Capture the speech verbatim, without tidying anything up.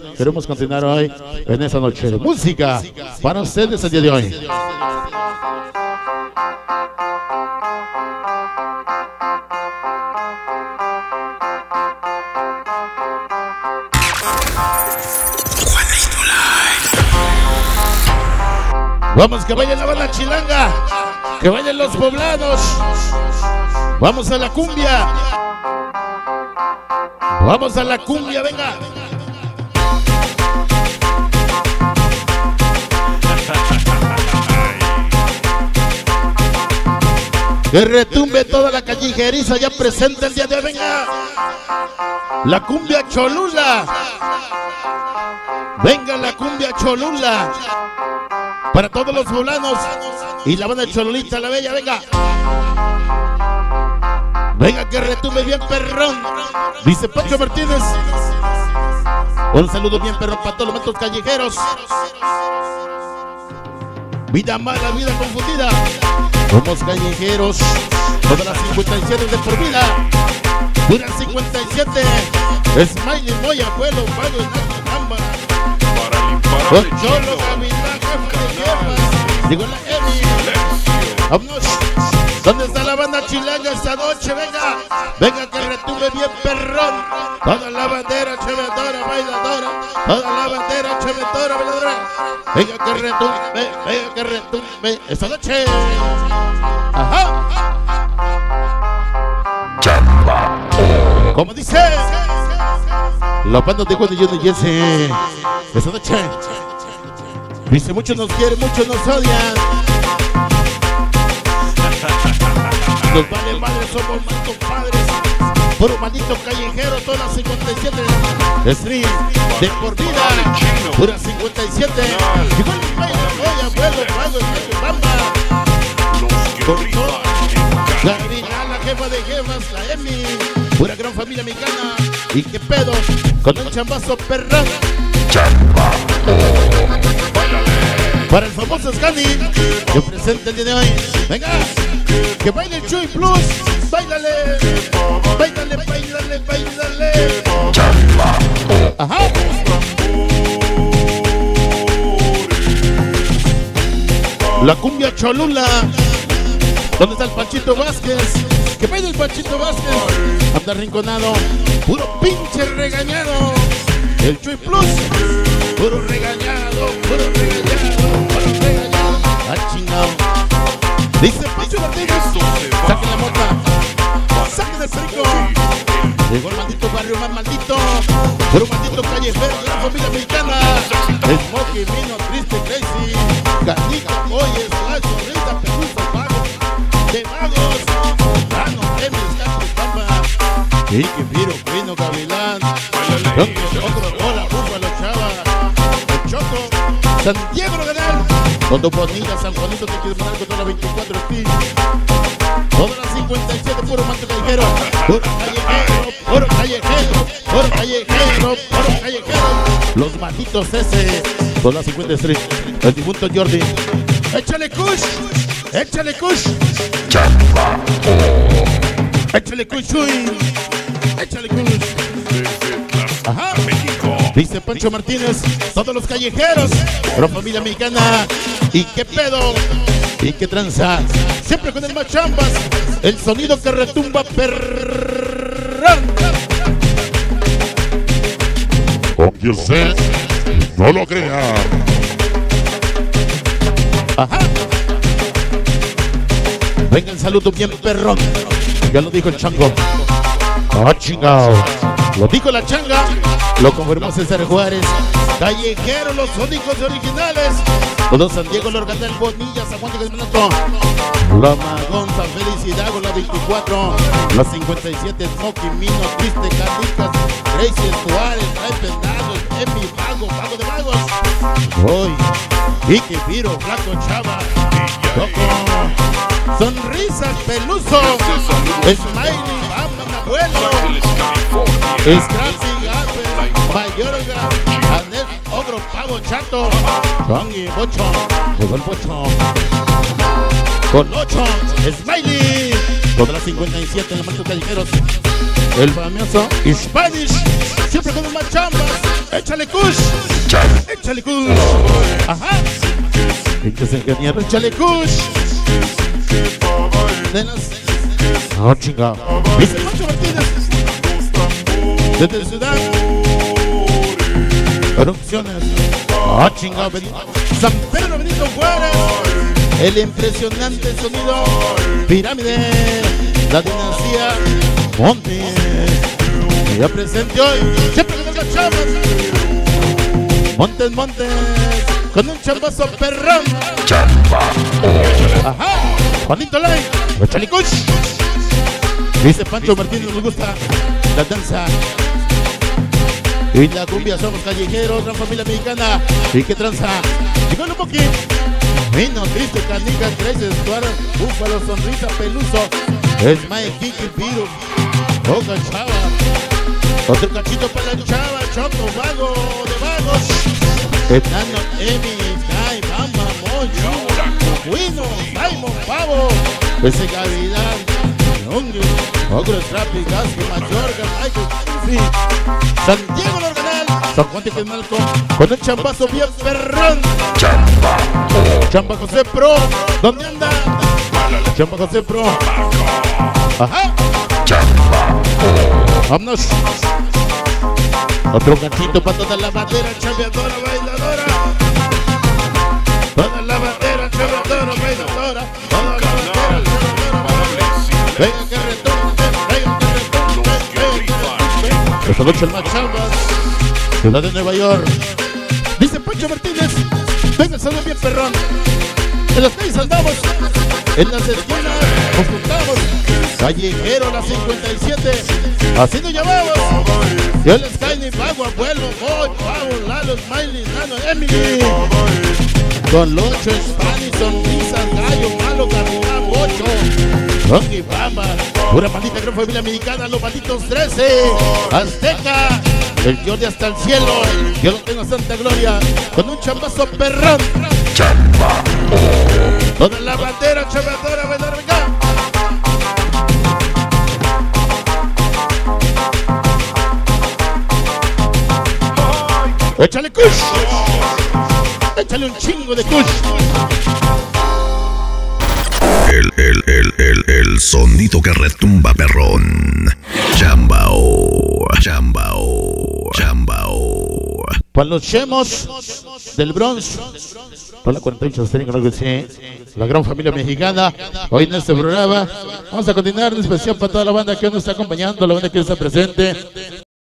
Queremos continuar hoy en esta noche de música para ustedes el día de hoy. Vamos, que vayan la banda chilanga, que vayan los poblanos. Vamos a la cumbia. Vamos a la cumbia, venga. Que retumbe toda la callejeriza ya presente el día de hoy, venga. La cumbia Cholula. Venga la cumbia Cholula. Para todos los poblanos y la banda de Cholulita la Bella, venga. Venga que retumbe bien perrón. Dice Pancho Martínez. Un saludo bien perrón para todos los matos callejeros. Vida mala, vida confundida. Somos callejeros. Todas las cincuenta y siete de por vida. Duran cincuenta y siete. Smiley, Moya, abuelo, Pago, Namba. Con Cholo, Gavilán, jefe de jefas. Digo la Emi. Vámonos. ¿Dónde está la banda chilanga esta noche? Venga. Venga que retumbe bien perrón. Toda la bandera chevedora, bailadora. Toda la bandera chevedora, bailadora. Venga que retumbe, venga que retumbe esta noche. Ajá. Chamba. Como dice la banda de Juan y Johnny Jesse. Esta noche dice: muchos nos quieren, muchos nos odian. Nos vale madre, somos más compadres. Puro maldito callejero, todas las cincuenta y siete. Stream de por vida. Pura cincuenta y siete. Igual el baile, oye, abuelo, pago, el bamba. Por todo. Gavilán, la jefa de jefas, la Emi. Pura gran familia mexicana. ¿Y qué pedo? Con un chambazo perrón. Chamba. Para el famoso Scani, que presenta el día de hoy. Venga, que baile el Chuy Plus. Báilale, báilale, báilale, báilale. Chamba. Ajá. La cumbia Cholula. ¿Dónde está el Panchito Vázquez? Que baile el Panchito Vázquez. Anda rinconado, puro pinche regañado. El Chuy Plus, puro regañado, puro regañado, puro regañado. Ah, chingado. Dice Pancho Martínez, saquen la mota, saquen el perico. Llegó el maldito barrio más maldito, puro maldito callejero de la familia mexicana. Smokey, Vino, Triste, Crazy, Canica, Oyes, Lacho, Rita, Pelusa, Vago, de Vagos, Rano, Emis, Capo, Pampa, y que Piro, Vino, Gavilán, otro, hola, Búfalo, Chava, el Choco, San Diego, Ganal, Donde Bonilla, San Juanito, te quiero mandar con toda la veinticuatro, Steve. Todas las cincuenta y siete, puro manto callejero, puro callejero, puro callejero, puro callejero, puro callejero. Los malditos ese, todas las cincuenta y tres, el difunto Jordi. Échale kush, échale kush. Chamba. Échale kush, uy. Échale kush. Ajá. Dice Pancho Martínez, todos los callejeros, pro familia mexicana. ¿Y qué pedo? ¿Y qué tranza? Siempre con el más chambas, el sonido que retumba perrón. Aunque usted no lo crea. Ajá. Venga el saludo bien perrón. Ya lo dijo el chango. Ah, chingao. Lo dijo la changa. Lo confirmó César Juárez. Callejeros, los únicos originales. Todos San Diego, Lorgatal, Bonilla, San Juan de Guzmanato, La Magonza, Felicidad, la veinticuatro, la cincuenta y siete, Smokey, Mino, Triste, Carnicas, Gracie, Juárez, Trae Pendados, Emi, Vago, Vago de Vagos. Hoy, Ike, Piro, Flaco, Chava, Toco, Sonrisas, Peluso, Smiley, Bamba, Abuelo, Scrappy, Gape, Mayorga, Anet, Ogro, Pavo, Chato, Chongi, Bocho, llegó el Bocho, con ocho, Smiley, todas las cincuenta y siete en los marcos callejeros, el famoso Spanish, siempre con los más chambas. Échale kush. Échale kush. Ajá. Pinches ingenieros, échale kush. De las... No, chingado. Dice Pancho Martínez. Desde Ciudad. Erupciones. Ah, chingado. San Pedro Benito Juárez. El impresionante sonido. Pirámide. La dinastía Montes. Ya presente hoy. Siempre con las chavas. Montes, Montes. Con un chambazo perrón. Chamba. Ajá. Juanito Lai. Échale kush. Dice Pancho Martínez, nos gusta la danza y la cumbia, somos callejeros, gran familia mexicana. ¿Y qué tranza? Llegó el Moqui. Vino, triste, canica, creces, tuaro, búfalo, sonrisa, peluso. Es Mae, Kiki, Piru, Oca, Chava. Otro cachito para la chava, Choco, vago de vagos. Etano, Emi, Sky, Mama, Mocho, Wino, Simon, Pavo. Ese Gavidad, Longue, Ogro, Trapi, Gasque, Mayorga, Michael, sí. Santiago Lorganal, San Juan de Quemalco, con un chambazo bien perrón. Chamba. Chamba José Pro, ¿dónde anda? Chamba José Pro. Ajá. Chamba. Vámonos. Otro ganchito para toda la bandera, chambeadora, bailadora. Toda la bandera, chambeadora, bailadora. Toda la bandera, chambeadora. Venga que retorne, venga que retorne. Esta noche el más chambas. Ciudad de Nueva York. Dice Pancho Martínez. Venga el salón bien perrón. En las calles andamos. En las esquinas nos juntamos. Callejero la cincuenta y siete. Así nos llamamos. Yo les cae ni pago, abuelo, boy, pavo, Lalo, Smiley, Nano, Emily. Con Locho, Spani, sonrisas, gallo, malo, capitán, bocho. Rocky Bamba, pura maldita gran familia mexicana, los malditos trece. Azteca, el Jordi hasta el cielo. Yo lo tengo santa gloria. Con un chambazo perrón. Chamba. Toda la bandera, chambeadora, bailar, venga. Échale kush. Échale un chingo de kush. El, el, el, el, el sonido que retumba perrón. Chambao, chambao, chambao. Para los chemos del Bronx. Hola, cuarenta y ocho, creo que sí. La gran familia mexicana. Hoy en este programa vamos a continuar en especial para toda la banda que nos está acompañando, la banda que está presente.